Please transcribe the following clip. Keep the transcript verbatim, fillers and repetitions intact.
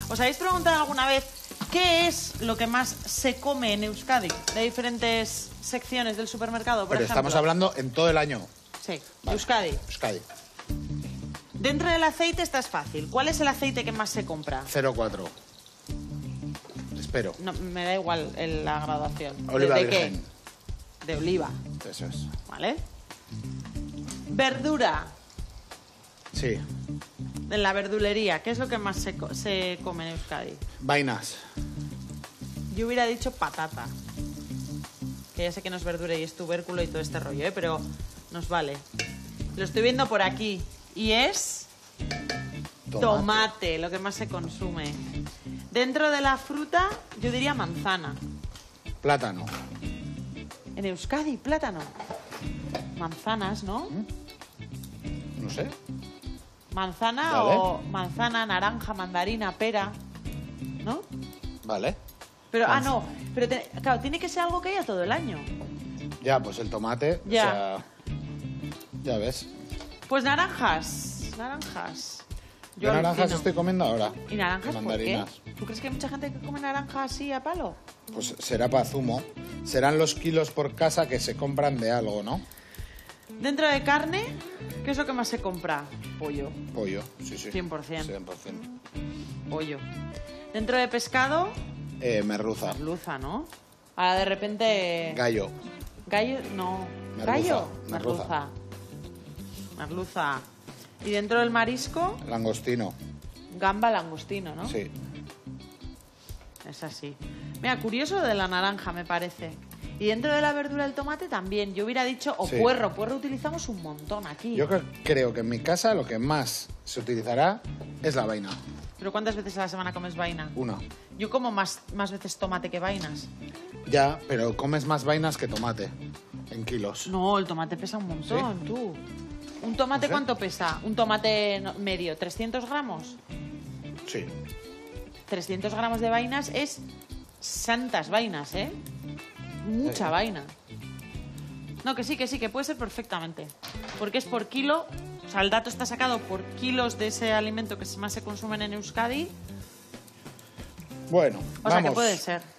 ¿Os habéis preguntado alguna vez qué es lo que más se come en Euskadi? De diferentes secciones del supermercado, por Pero ejemplo. estamos hablando en todo el año. Sí, Vale. Euskadi. Euskadi. Dentro del aceite esta es fácil. ¿Cuál es el aceite que más se compra? cero coma cuatro. Espero. No, me da igual el- la graduación. Oliva ¿De, de virgen. qué? De oliva, Eso es. ¿vale? Verdura. Sí. De la verdulería, ¿qué es lo que más se, co- se come en Euskadi? Vainas. Yo hubiera dicho patata. Que ya sé que no es verdura y es tubérculo y todo este rollo, ¿eh? Pero nos vale. Lo estoy viendo por aquí. Y es... Tomate. Tomate, lo que más se consume. Dentro de la fruta, yo diría manzana. Plátano. En Euskadi, plátano. Manzanas, ¿no? No sé. Manzana Vale. o manzana, naranja, mandarina, pera, ¿no? Vale. Pero, ah, Manz- no, pero te- claro, tiene que ser algo que haya todo el año. Ya, pues el tomate. Ya. O sea, ya ves. Pues naranjas, naranjas. Yo naranjas alucino. estoy comiendo ahora. ¿Y naranjas Y por qué? mandarinas. ¿Tú crees que hay mucha gente que come naranja así a palo? Pues será para zumo. Serán los kilos por casa que se compran de algo, ¿no? Dentro de carne, ¿qué es lo que más se compra? Pollo, Pollo, sí, sí. cien por ciento. cien por ciento. pollo. Dentro de pescado, Eh, merluza. merluza, ¿no? Ahora de repente... Gallo. Gallo, no. Merluza, Gallo, merluza. merluza. Merluza. Y dentro del marisco, Langostino. gamba, langostino, ¿no? Sí. Es así. Mira, curioso de la naranja, me parece. Y dentro de la verdura el tomate también. Yo hubiera dicho, o Sí. puerro. Puerro utilizamos un montón aquí. Yo cre- creo que en mi casa lo que más se utilizará es la vaina. ¿Pero cuántas veces a la semana comes vaina? Una. Yo como más, más veces tomate que vainas. Ya, pero comes más vainas que tomate. En kilos. No, el tomate pesa un montón, tú. ¿Un tomate No sé. cuánto pesa? Un tomate no- medio, ¿trescientos gramos? Sí. trescientos gramos de vainas es santas vainas, ¿eh? Mucha Sí. vaina. No, que sí, que sí, que puede ser perfectamente. Porque es por kilo, o sea, el dato está sacado por kilos de ese alimento que más se consumen en Euskadi. Bueno, O sea, vamos. que puede ser.